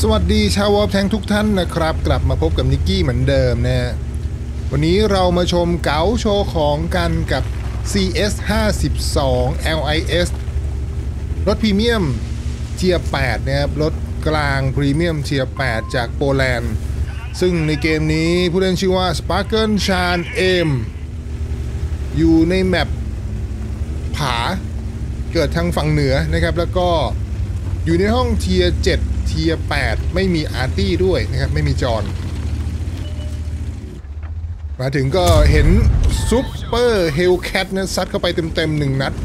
วัสดีชาววอลแทงทุกท่านนะครับกลับมาพบกับนิกกี้เหมือนเดิมนะวันนี้เรามาชมเก๋าโชว์ของกันกับ CS 52 LIS รถพรีเมียมเทียร์ 8 นะครับรถกลางพรีเมียมเทียร์ 8 จากโปแลนด์ซึ่งในเกมนี้ผู้เล่นชื่อว่า Sparkle Chan M อยู่ในแมปผาเกิดทางฝั่งเหนือนะครับแล้วก็อยู่ในห้องเทียร์ 7 เทียร์ 8 ไม่มีอาร์ตี้ด้วยนะครับไม่มีจอนมาถึงก็เห็นซุปเปอร์เฮลแคทนะซัดเข้าไปเต็มๆ1 นัด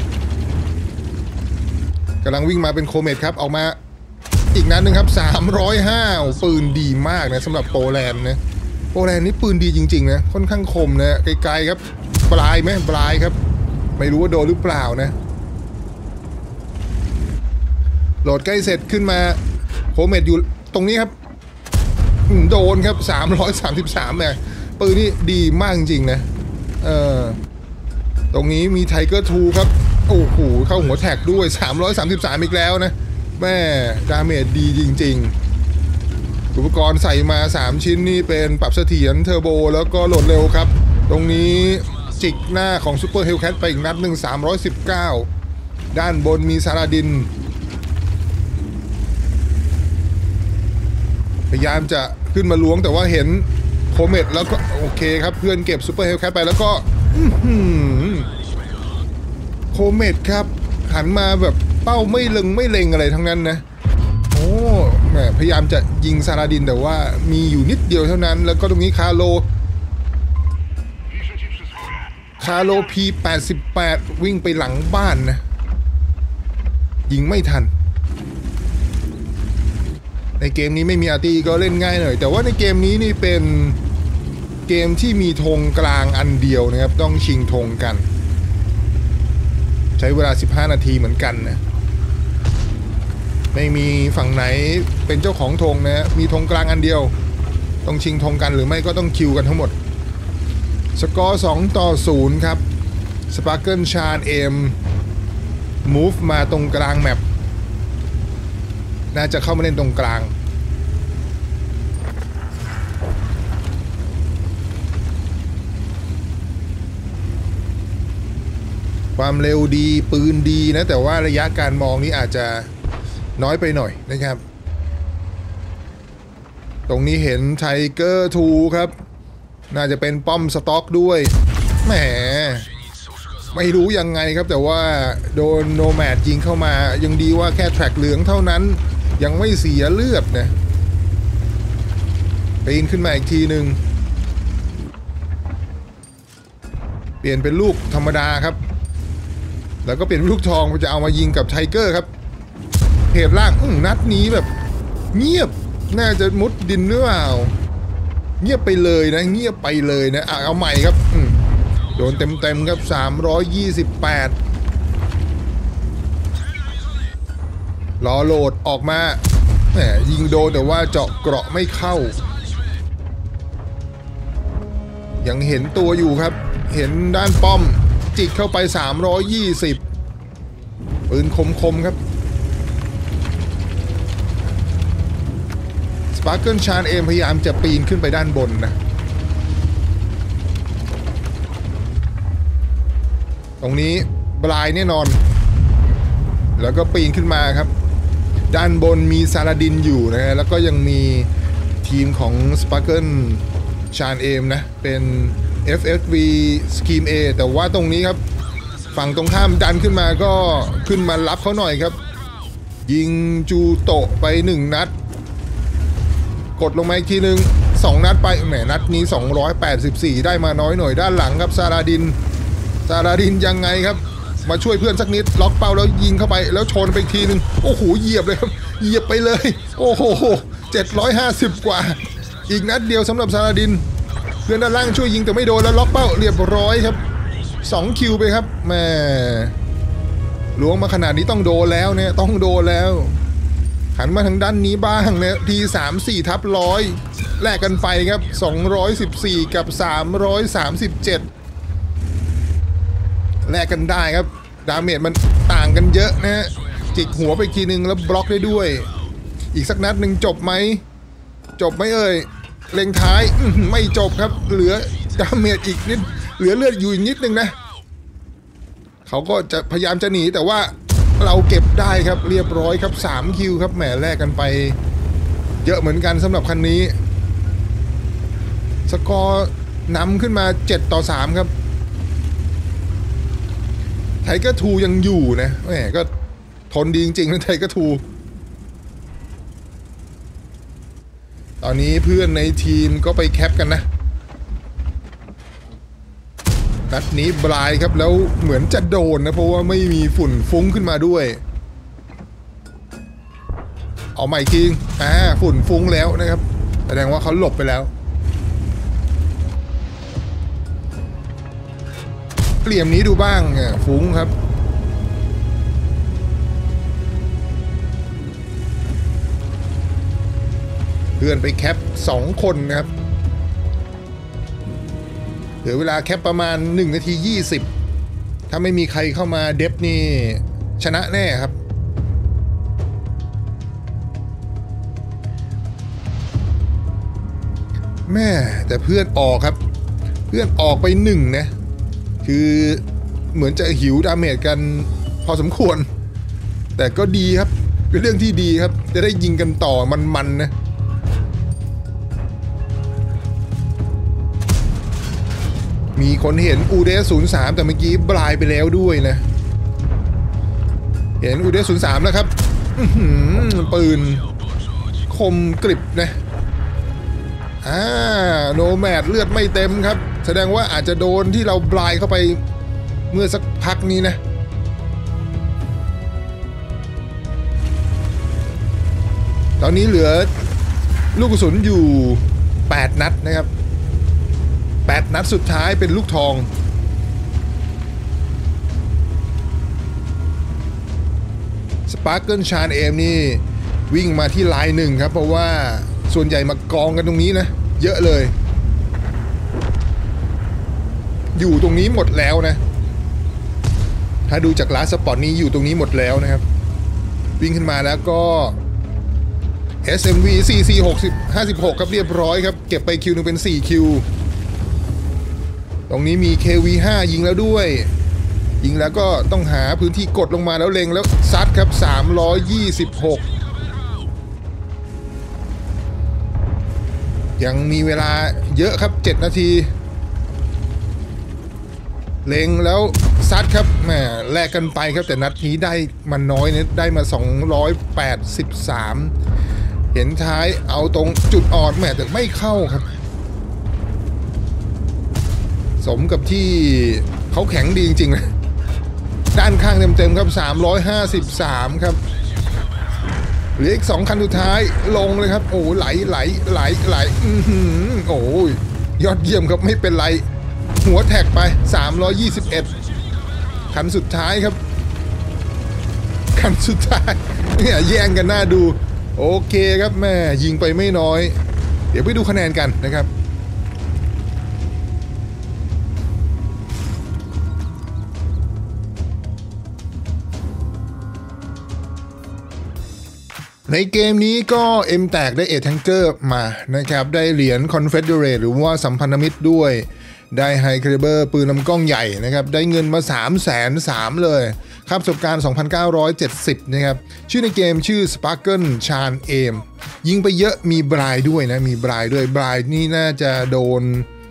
กำลังวิ่งมาเป็นโคเมตครับออกมาอีกนัดนึงครับ305ปืนดีมากนะสำหรับโปแลนด์นะโปแลนด์นี่ปืนดีจริงๆนะค่อนข้างคมนะไกลๆครับปลายไหมปลายครับไม่รู้ว่าโดนหรือเปล่านะโหลดใกล้เสร็จขึ้นมาโคเมตอยู่ตรงนี้ครับโดนครับ333เนี่ยปืนนี่ดีมากจริงๆนะตรงนี้มีไทเกอร์2ครับโอ้โหเข้าหัวแท็กด้วย333อีกแล้วนะแม่ดาเมจดีจริงๆอุปกรณ์ใส่มา3ชิ้นนี่เป็นปรับเสถียรเทอร์โบแล้วก็โหลดเร็วครับตรงนี้จิกหน้าของซูเปอร์เฮลแคทไปอีกนัดหนึ่ง319ด้านบนมีซาลาดินพยายามจะขึ้นมาล้วงแต่ว่าเห็นโคเมตแล้วก็โอเคครับเพื่อนเก็บซูเปอร์เฮลแคทไปแล้วก็โคเมตครับหันมาแบบเป้าไม่เล็งอะไรทั้งนั้นนะโอ้แหมพยายามจะยิงซาลาดินแต่ว่ามีอยู่นิดเดียวเท่านั้นแล้วก็ตรงนี้คาโล P88 วิ่งไปหลังบ้านนะยิงไม่ทันในเกมนี้ไม่มีอาร์ตี้ก็เล่นง่ายหน่อยแต่ว่าในเกมนี้นี่เป็นเกมที่มีธงกลางอันเดียวนะครับต้องชิงธงกันใช้เวลา15 นาทีเหมือนกันนะไม่มีฝั่งไหนเป็นเจ้าของธงนะมีธงกลางอันเดียวต้องชิงธงกันหรือไม่ก็ต้องคิวกันทั้งหมดสกอร์2-0ครับ Sparkle Chan M Move มาตรงกลางแมปน่าจะเข้ามาเล่นตรงกลางความเร็วดีปืนดีนะแต่ว่าระยะการมองนี้อาจจะน้อยไปหน่อยนะครับตรงนี้เห็นไทเกอร์2ครับน่าจะเป็นป้อมสต็อกด้วยแหมไม่รู้ยังไงครับแต่ว่าโดนโนแมดยิงเข้ามายังดีว่าแค่แทร็กเหลืองเท่านั้นยังไม่เสียเลือดนะปีนขึ้นมาอีกทีหนึ่งเปลี่ยนเป็นลูกธรรมดาครับแล้วก็เปลี่ยนเป็นลูกทองจะเอามายิงกับไทเกอร์ครับเพจล่างนัดนี้แบบเงียบน่าจะมุดดินหรือเปล่าเงียบไปเลยนะเงียบไปเลยนะเอาใหม่ครับโดนเต็มครับ328รอโหลดออกมาแหมยิงโดนแต่ว่าเจาะเกราะไม่เข้ายังเห็นตัวอยู่ครับเห็นด้านป้อมจิกเข้าไป320ปืนคมครับ Sparkle Chan M พยายามจะปีนขึ้นไปด้านบนนะตรงนี้บลายแน่นอนแล้วก็ปีนขึ้นมาครับด้านบนมีซาลาดินอยู่นะฮะแล้วก็ยังมีทีมของ Sparkle Chan M นะเป็น FFV Scheme A แต่ว่าตรงนี้ครับฝั่งตรงข้ามดันขึ้นมาก็ขึ้นมารับเขาหน่อยครับยิงจูโตะไป1 นัดกดลงมาอีกทีนึง2 นัดไปแหมนัดนี้284ได้มาน้อยหน่อยด้านหลังครับซาลาดินยังไงครับมาช่วยเพื่อนสักนิดล็อกเป้าแล้วยิงเข้าไปแล้วชนไปอีกทีนึงโอ้โหเหยียบเลยครับเหยียบไปเลยโอ้โห750กว่าอีกนัดเดียวสำหรับซาลาดินเพื่อนด้านล่างช่วยยิงแต่ไม่โดนแล้วล็อกเป้าเรียบร้อยครับ2 คิวไปครับแม่ล้วงมาขนาดนี้ต้องโดนแล้วเนี่ยต้องโดนแล้วหันมาทางด้านนี้บ้างเนี่ยที34/100แลกกันไปครับ214กับ337แลกกันได้ครับดาเมจมันต่างกันเยอะนะฮะจิกหัวไปทีนึงแล้วบล็อกได้ด้วยอีกสักนัดหนึ่งจบไหมเอ่ยเล็งท้ายไม่จบครับเหลือดาเมจอีกนิดเหลือเลือดอยู่อีกนิดนึงนะเขาก็จะพยายามจะหนีแต่ว่าเราเก็บได้ครับเรียบร้อยครับ3คิวครับแหมแลกกันไปเยอะเหมือนกันสำหรับคันนี้สกอร์นำขึ้นมา7-3ครับไทเกอร์ทูยังอยู่นะแหมก็ทนดีจริงๆนะไทเกอร์ทูตอนนี้เพื่อนในทีมก็ไปแคปกันนะนัดนี้บลายครับแล้วเหมือนจะโดนนะเพราะว่าไม่มีฝุ่นฟุ้งขึ้นมาด้วยเอาใหม่คิงฝุ่นฟุ้งแล้วนะครับแสดงว่าเขาหลบไปแล้วเหลี่ยมนี้ดูบ้างฟุ้งครับเพื่อนไปแคป2คนนะครับเหลือเวลาแคปประมาณ1 นาที 20ถ้าไม่มีใครเข้ามาเดฟนี่ชนะแน่ครับแม่แต่เพื่อนออกครับเพื่อนออกไป1นะคือเหมือนจะหิวดาเมจกันพอสมควรแต่ก็ดีครับเป็นเรื่องที่ดีครับจะได้ยิงกันต่อมันๆนะมีคนเห็นอูเดส03แต่เมื่อกี้บลายไปแล้วด้วยนะเห็นอูเดส03แล้วครับปืนคมกริบนะโนแมดเลือดไม่เต็มครับแสดงว่าอาจจะโดนที่เราบลายเข้าไปเมื่อสักพักนี้นะตอนนี้เหลือลูกกระสุนอยู่8 นัดนะครับ8 นัดสุดท้ายเป็นลูกทองสปาร์เกิลชานเอมนี่วิ่งมาที่ไลน์1ครับเพราะว่าส่วนใหญ่มากองกันตรงนี้นะเยอะเลยอยู่ตรงนี้หมดแล้วนะถ้าดูจากลาสสปอตนี้อยู่ตรงนี้หมดแล้วนะครับวิ่งขึ้นมาแล้วก็ SMV CC 56ครับเรียบร้อยครับเก็บไปคิวนึงเป็น4คิวตรงนี้มี KV5 ยิงแล้วด้วยยิงแล้วก็ต้องหาพื้นที่กดลงมาแล้วเล็งแล้วซัดครับ326ยังมีเวลาเยอะครับ7 นาทีเล็งแล้วซัดครับแหมแลกกันไปครับแต่นัดนี้ได้มันน้อยเนี่ยได้มา283เห็นท้ายเอาตรงจุดอ่อนแหมแต่ไม่เข้าครับสมกับที่เขาแข็งดีจริงๆนะด้านข้างเต็มๆครับ353ครับเหลืออีก2 คันสุดท้ายลงเลยครับโอ้ไหลโอ้ยยอดเยี่ยมครับไม่เป็นไรหัวแท็กไป321คันสุดท้ายครับคันสุดท้ายเนี่ยแย่งกันหน้าดูโอเคครับแม่ยิงไปไม่น้อยเดี๋ยวไปดูคะแนนกันนะครับในเกมนี้ก็เอ็มแตกได้แทงเกอร์มานะครับได้เหรียญคอนเฟเดเรตหรือว่าสัมพันธมิตรด้วยได้ไฮคาลิเบอร์ปืนลำกล้องใหญ่นะครับได้เงินมา300,000เลยค่าประสบการณ์ 2,970 นะครับชื่อในเกมชื่อ Sparkle Chan Aim ยิงไปเยอะมีบรายด้วยนะมีบรายด้วยบรายนี่น่าจะโดน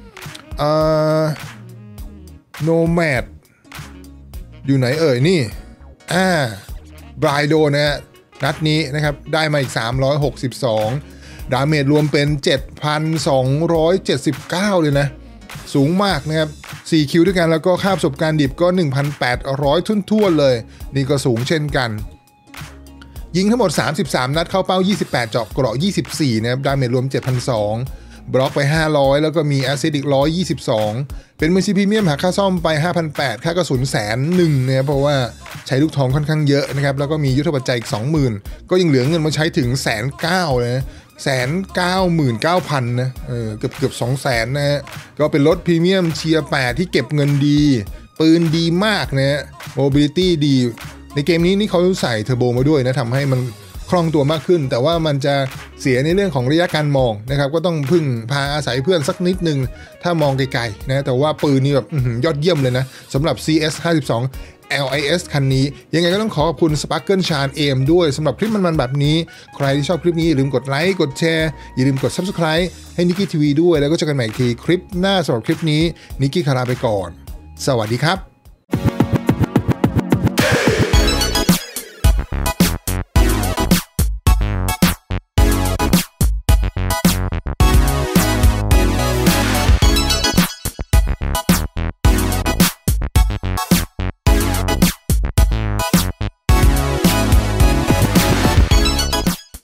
โนแมดอยู่ไหนเอ่ยนี่บรายโดนนะนัดนี้นะครับได้มาอีก362ดาเมจรวมเป็น 7,279 เลยนะสูงมากนะครับ4คิวด้วยกันแล้วก็ค่าประสบการณ์ดิบก็ 1,800 ทุ่นๆเลยนี่ก็สูงเช่นกันยิงทั้งหมด33นัดเข้าเป้า28เจาะเกราะ24นะครับดาเมจรวม 7,200 บล็อกไป500แล้วก็มีแอสซิดอีก122เป็นมือซีพรีเมียมหาค่าซ่อมไป 5,800 ค่ากระสุน101,000นะครับเพราะว่าใช้ลูกทองค่อนข้างเยอะนะครับแล้วก็มียุทธปัจจัยอีก 20,000 ก็ยังเหลือเงินมาใช้ถึง190,000เลยนะ199,000 นะเกือบ 200,000 นะฮะก็เป็นรถพรีเมียมเชียร์8ที่เก็บเงินดีปืนดีมากนะฮะโมบิลิตี้ดีในเกมนี้นี่เขาใส่เทอร์โบมาด้วยนะทำให้มันคล่องตัวมากขึ้นแต่ว่ามันจะเสียในเรื่องของระยะการมองนะครับก็ต้องพึ่งพาอาศัยเพื่อนสักนิดนึงถ้ามองไกลๆนะแต่ว่าปืนนี่แบบยอดเยี่ยมเลยนะสำหรับ CS 52 LIS คันนี้ยังไงก็ต้องขอบคุณ Sparkle Charm AM ด้วยสำหรับคลิปมันๆแบบนี้ใครที่ชอบคลิปนี้อย่าลืมกดไลค์กดแชร์อย่าลืมกด Subscribe ให้นิกกี้ทีวีด้วยแล้วก็เจอกันใหม่อีกทีคลิปหน้าสำหรับคลิปนี้นิกกี้ขอลาไปก่อนสวัสดีครับ